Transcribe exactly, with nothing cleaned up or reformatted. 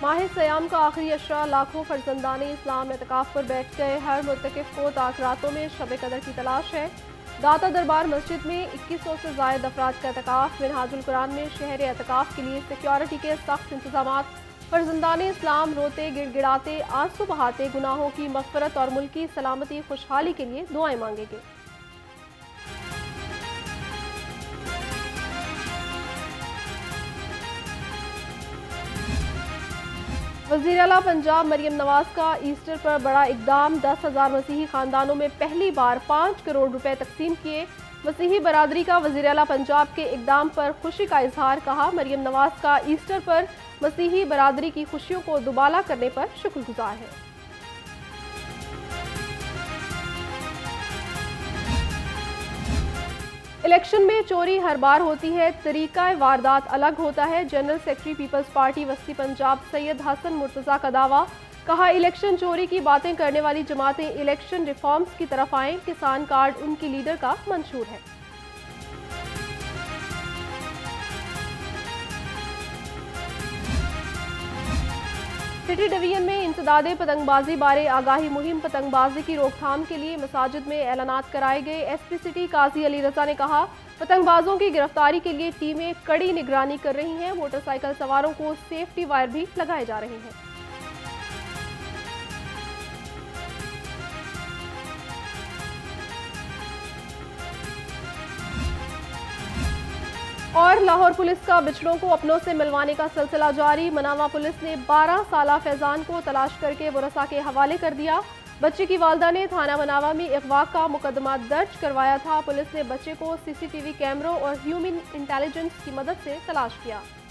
माह सयाम का आखिरी अशरा लाखों फर्जंदान इस्लाम एतकाफ पर बैठ गए। हर मुतकिफ को ताक़रातों में शब कदर की तलाश है। दाता दरबार मस्जिद में इक्कीस सौ से ज़ायद अफराद का एतकाफ। मिनहाजुल कुरान में शहर एतकाफ के लिए सिक्योरिटी के सख्त इंतजाम। फर्जंदान इस्लाम रोते गिड़गिड़ाते आंसू बहाते गुनाहों की मग़फ़िरत और मुल्की सलामती खुशहाली के लिए दुआएं मांगेंगे। वज़ीर आला पंजाब मरियम नवाज का ईस्टर पर बड़ा इकदाम। दस हज़ार मसीही खानदानों में पहली बार पाँच करोड़ रुपए तकसीम किए। मसीही बरादरी का वज़ीर आला पंजाब के इकदाम पर खुशी का इजहार। कहा, मरियम नवाज का ईस्टर पर मसीही बरादरी की खुशियों को दुबाला करने पर शुक्रगुजार है। इलेक्शन में चोरी हर बार होती है, तरीका वारदात अलग होता है। जनरल सेक्रेटरी पीपल्स पार्टी वस्ती पंजाब सैयद हसन मुर्तज़ा का दावा। कहा, इलेक्शन चोरी की बातें करने वाली जमातें इलेक्शन रिफॉर्म्स की तरफ आएं। किसान कार्ड उनकी लीडर का मंशूर है। सिटी डिवीजन में इंसदादे पतंगबाजी बारे आगाही मुहिम। पतंगबाजी की रोकथाम के लिए मसाजिद में ऐलानात कराए गए। एसपी सिटी काजी अली रजा ने कहा, पतंगबाजों की गिरफ्तारी के लिए टीमें कड़ी निगरानी कर रही हैं। मोटरसाइकिल सवारों को सेफ्टी वायर भी लगाए जा रहे हैं। और लाहौर पुलिस का बिछड़ों को अपनों से मिलवाने का सिलसिला जारी। मनावा पुलिस ने बारह साला फैजान को तलाश करके वरसा के हवाले कर दिया। बच्चे की वालदा ने थाना मनावा में अगवा का मुकदमा दर्ज करवाया था। पुलिस ने बच्चे को सीसीटीवी कैमरों और ह्यूमन इंटेलिजेंस की मदद से तलाश किया।